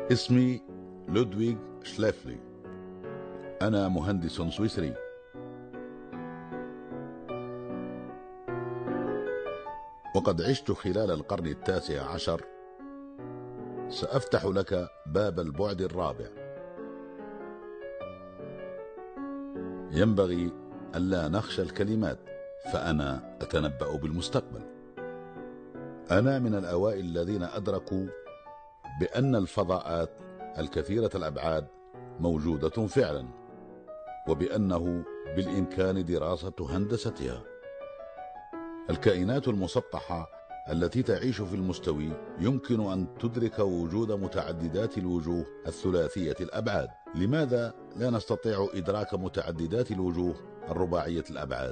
اسمي لودويغ شليفلي. أنا مهندس سويسري. وقد عشت خلال القرن ال19. سأفتح لك باب البعد الرابع. ينبغي ألا نخشى الكلمات، فأنا أتنبأ بالمستقبل. أنا من الأوائل الذين أدركوا بأن الفضاءات الكثيرة الأبعاد موجودة فعلا، وبأنه بالإمكان دراسة هندستها. الكائنات المسطحة التي تعيش في المستوي يمكن أن تدرك وجود متعددات الوجوه الثلاثية الأبعاد. لماذا لا نستطيع إدراك متعددات الوجوه الرباعية الأبعاد؟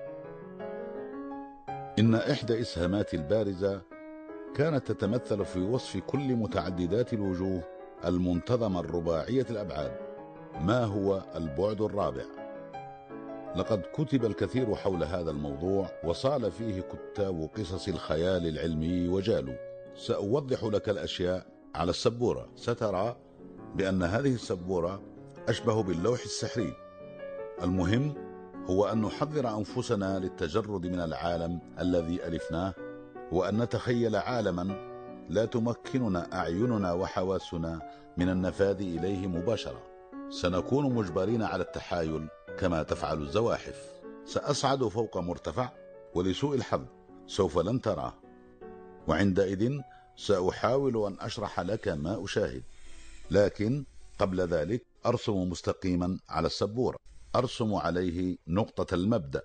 إن إحدى إسهاماتي البارزة كانت تتمثل في وصف كل متعددات الوجوه المنتظمة الرباعية الأبعاد. ما هو البعد الرابع؟ لقد كتب الكثير حول هذا الموضوع، وصال فيه كتاب قصص الخيال العلمي وجالوا. سأوضح لك الأشياء على السبورة. سترى بأن هذه السبورة أشبه باللوح السحري. المهم هو أن نحضر أنفسنا للتجرد من العالم الذي ألفناه، وأن نتخيل عالما لا تمكننا أعيننا وحواسنا من النفاذ إليه مباشرة. سنكون مجبرين على التحايل كما تفعل الزواحف. سأصعد فوق مرتفع، ولسوء الحظ سوف لن تراه، وعندئذ سأحاول أن أشرح لك ما أشاهد. لكن قبل ذلك أرسم مستقيما على السبورة، أرسم عليه نقطة المبدأ.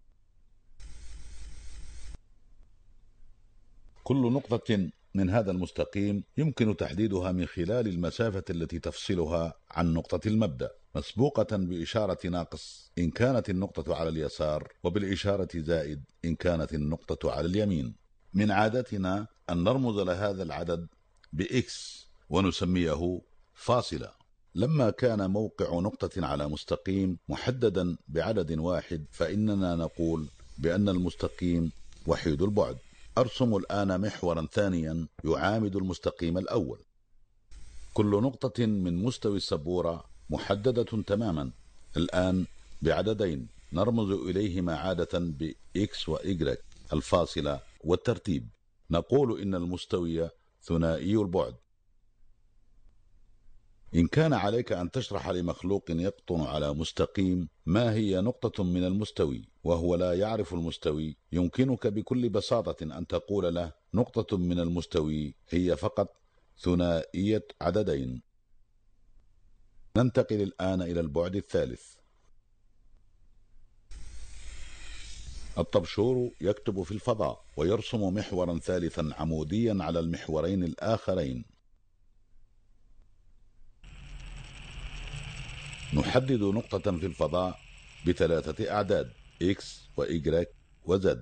كل نقطة من هذا المستقيم يمكن تحديدها من خلال المسافة التي تفصلها عن نقطة المبدأ، مسبوقة بإشارة ناقص إن كانت النقطة على اليسار، وبالإشارة زائد إن كانت النقطة على اليمين. من عادتنا أن نرمز لهذا العدد بإكس ونسميه فاصلة. لما كان موقع نقطة على مستقيم محددا بعدد واحد، فإننا نقول بأن المستقيم وحيد البعد. أرسم الآن محورا ثانيا يعامد المستقيم الأول. كل نقطة من مستوى السبورة محددة تماما الآن بعددين نرمز إليهما عادة بإكس وإيجريك، الفاصلة والترتيب. نقول إن المستوي ثنائي البعد. إن كان عليك أن تشرح لمخلوق يقطن على مستقيم ما هي نقطة من المستوي وهو لا يعرف المستوي، يمكنك بكل بساطة أن تقول له نقطة من المستوي هي فقط ثنائية عددين. ننتقل الآن إلى البعد الثالث. الطبشور يكتب في الفضاء ويرسم محورا ثالثا عموديا على المحورين الآخرين. نحدد نقطة في الفضاء بثلاثة أعداد X وY وZ.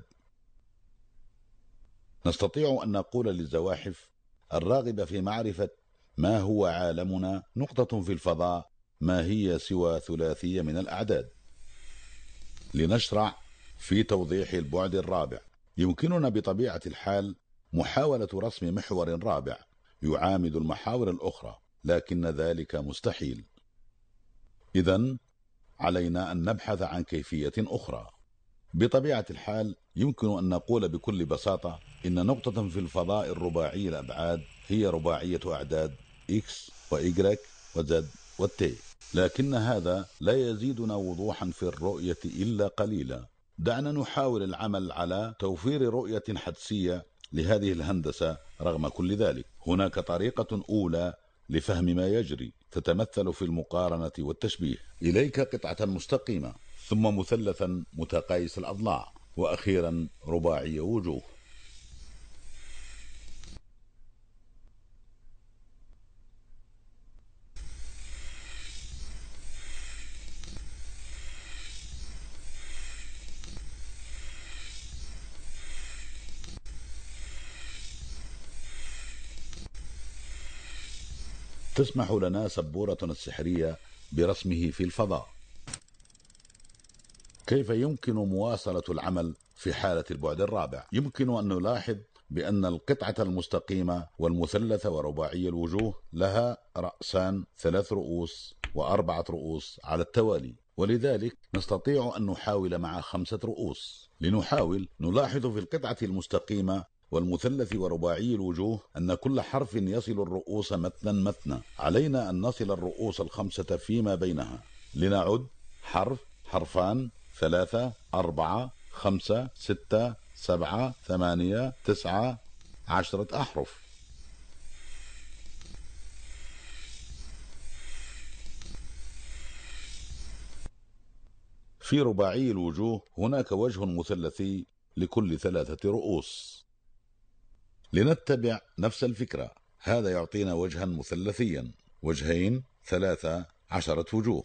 نستطيع أن نقول للزواحف الراغبة في معرفة ما هو عالمنا نقطة في الفضاء ما هي سوى ثلاثية من الأعداد. لنشرع في توضيح البعد الرابع، يمكننا بطبيعة الحال محاولة رسم محور رابع يعامد المحاور الأخرى، لكن ذلك مستحيل. إذن علينا أن نبحث عن كيفية أخرى. بطبيعة الحال يمكن أن نقول بكل بساطة إن نقطة في الفضاء الرباعي الأبعاد هي رباعية أعداد X وY وZ وT، لكن هذا لا يزيدنا وضوحا في الرؤية إلا قليلا. دعنا نحاول العمل على توفير رؤية حدسية لهذه الهندسة. رغم كل ذلك هناك طريقة أولى لفهم ما يجري تتمثل في المقارنة والتشبيه. إليك قطعة مستقيمة، ثم مثلثا متقايس الأضلاع، وأخيرا رباعي وجوه. تسمح لنا سبورتنا السحرية برسمه في الفضاء. كيف يمكن مواصلة العمل في حالة البعد الرابع؟ يمكن أن نلاحظ بأن القطعة المستقيمة والمثلث ورباعي الوجوه لها رأسان 3 رؤوس و4 رؤوس على التوالي، ولذلك نستطيع أن نحاول مع 5 رؤوس. لنحاول نلاحظ في القطعة المستقيمة والمثلث ورباعي الوجوه أن كل حرف يصل الرؤوس متنا. علينا أن نصل الرؤوس ال5 فيما بينها. لنعد: حرف، حرفان، 3، 4، 5، 6، 7، 8، 9، 10 أحرف. في رباعي الوجوه هناك وجه مثلثي لكل 3 رؤوس. لنتبع نفس الفكرة، هذا يعطينا وجها مثلثيا، وجهين، 13 وجوه.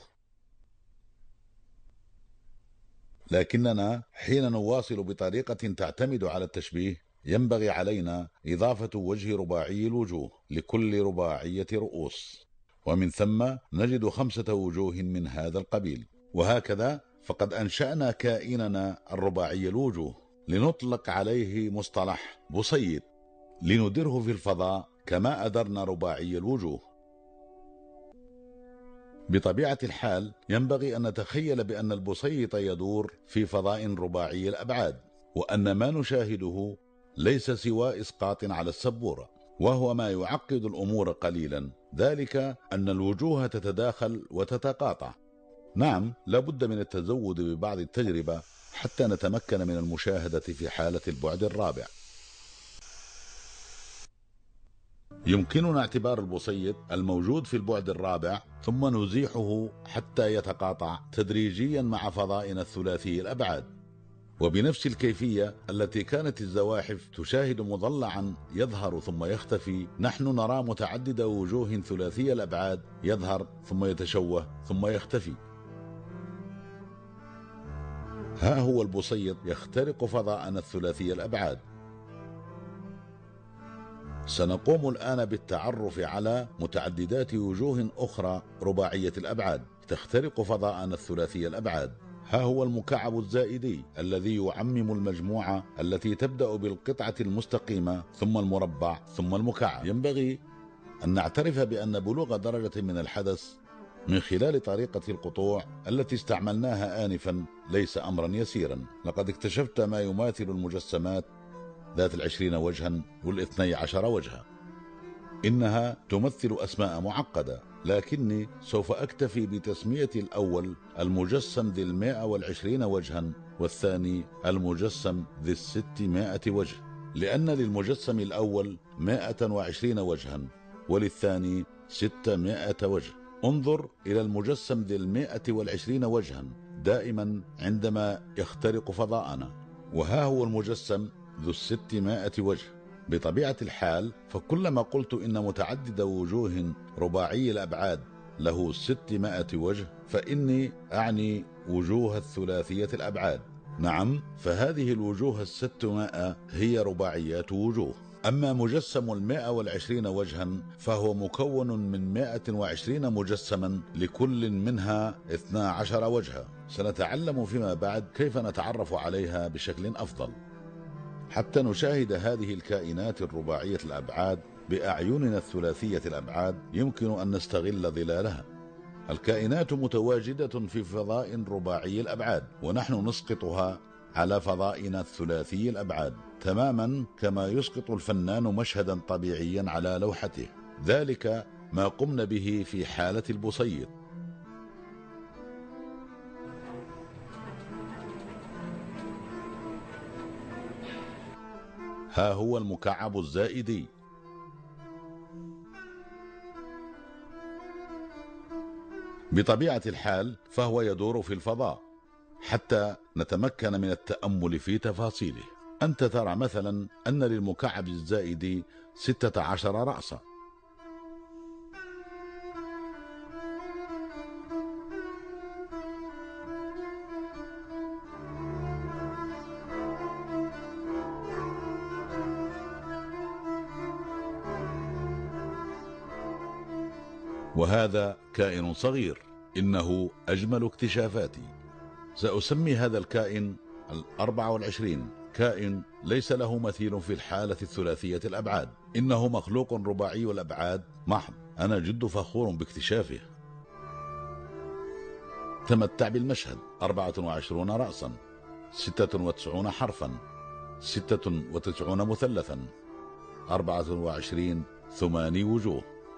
لكننا حين نواصل بطريقة تعتمد على التشبيه ينبغي علينا إضافة وجه رباعي الوجوه لكل رباعية رؤوس، ومن ثم نجد 5 وجوه من هذا القبيل. وهكذا فقد أنشأنا كائننا الرباعي الوجوه، لنطلق عليه مصطلح بسيط لندره في الفضاء كما أدرنا رباعي الوجوه. بطبيعة الحال ينبغي أن نتخيل بأن البسيط يدور في فضاء رباعي الأبعاد، وأن ما نشاهده ليس سوى إسقاط على السبورة، وهو ما يعقد الأمور قليلا، ذلك أن الوجوه تتداخل وتتقاطع. نعم، لابد من التزود ببعض التجربة حتى نتمكن من المشاهدة في حالة البعد الرابع. يمكننا اعتبار البسيط الموجود في البعد الرابع ثم نزيحه حتى يتقاطع تدريجيا مع فضائنا الثلاثي الأبعاد، وبنفس الكيفية التي كانت الزواحف تشاهد مضلعا يظهر ثم يختفي، نحن نرى متعدد وجوه ثلاثي الأبعاد يظهر ثم يتشوه ثم يختفي. ها هو البسيط يخترق فضاءنا الثلاثي الأبعاد. سنقوم الآن بالتعرف على متعددات وجوه أخرى رباعية الأبعاد تخترق فضاءنا الثلاثي الأبعاد. ها هو المكعب الزائدي الذي يعمم المجموعة التي تبدأ بالقطعة المستقيمة ثم المربع ثم المكعب. ينبغي أن نعترف بأن بلوغ درجة من الحدث من خلال طريقة القطوع التي استعملناها آنفا ليس أمرا يسيرا. لقد اكتشفت ما يماثل المجسمات ذات 20 وجها وال12 وجها. إنها تمثل أسماء معقدة، لكني سوف أكتفي بتسمية الأول المجسم ذي 120 وجها، والثاني المجسم ذي 600 وجه، لأن للمجسم الأول 120 وجها وللثاني 600 وجه. انظر إلى المجسم ذي 120 وجها دائما عندما يخترق فضاءنا، وها هو المجسم ذو 600 وجه. بطبيعة الحال فكلما قلت إن متعدد وجوه رباعي الأبعاد له 600 وجه فإني أعني وجوه الثلاثية الأبعاد. نعم، فهذه الوجوه 600 هي رباعيات وجوه. أما مجسم 120 وجها فهو مكون من 120 مجسما لكل منها 12 وجها. سنتعلم فيما بعد كيف نتعرف عليها بشكل أفضل. حتى نشاهد هذه الكائنات الرباعية الأبعاد بأعيننا الثلاثية الأبعاد يمكن أن نستغل ظلالها. الكائنات متواجدة في فضاء رباعي الأبعاد، ونحن نسقطها على فضائنا الثلاثي الأبعاد تماما كما يسقط الفنان مشهدا طبيعيا على لوحته. ذلك ما قمنا به في حالة البسيط. ها هو المكعب الزائدي. بطبيعة الحال فهو يدور في الفضاء حتى نتمكن من التأمل في تفاصيله. أنت ترى مثلا أن للمكعب الزائدي 16 رأسا، وهذا كائن صغير، إنه أجمل اكتشافاتي. سأسمي هذا الكائن 24 كائن ليس له مثيل في الحالة الثلاثية الأبعاد، إنه مخلوق رباعي الأبعاد محض. أنا جد فخور باكتشافه. تمتع بالمشهد: 24 رأسا، 96 حرفا، 96 مثلثا، 24 ثماني وجوه.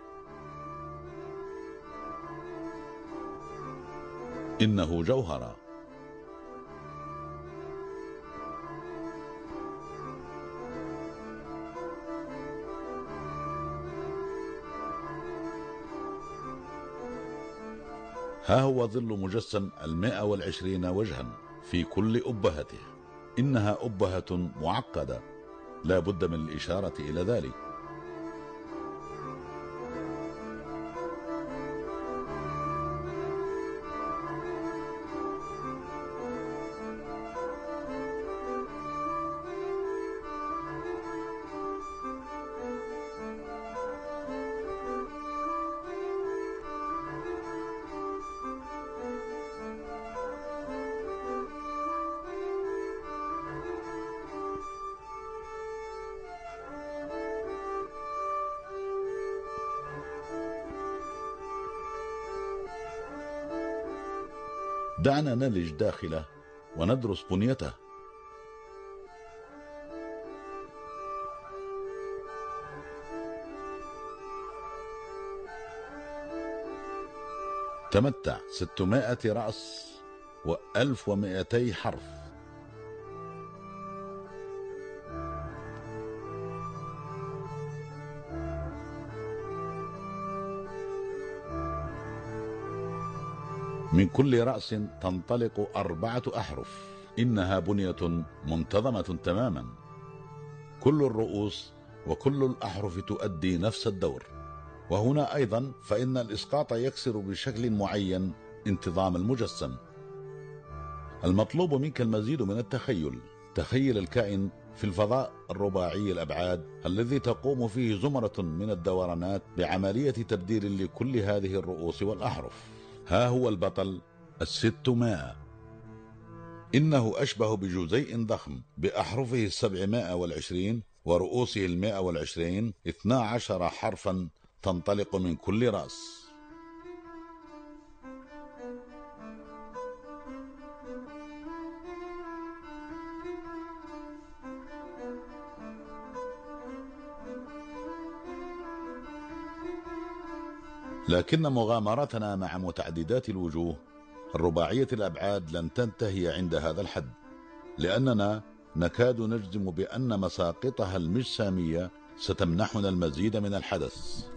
إنه جوهرة. ها هو ظل مجسم 120 وجها في كل أبهته. إنها أبهة معقدة، لا بد من الإشارة إلى ذلك. دعنا نلج داخله وندرس بنيته. تمتع 600 رأس و1200 حرف. من كل رأس تنطلق 4 أحرف. إنها بنية منتظمة تماما، كل الرؤوس وكل الأحرف تؤدي نفس الدور. وهنا أيضا فإن الإسقاط يكسر بشكل معين انتظام المجسم. المطلوب منك المزيد من التخيل. تخيل الكائن في الفضاء الرباعي الأبعاد الذي تقوم فيه زمرة من الدورانات بعملية تبديل لكل هذه الرؤوس والأحرف. ها هو البطل 600. إنه أشبه بجزيء ضخم بأحرفه 720 ورؤوسه 120، 12 حرفا تنطلق من كل رأس. لكن مغامرتنا مع متعددات الوجوه الرباعية الأبعاد لن تنتهي عند هذا الحد، لأننا نكاد نجزم بأن مساقطها المجسامية ستمنحنا المزيد من الحدث.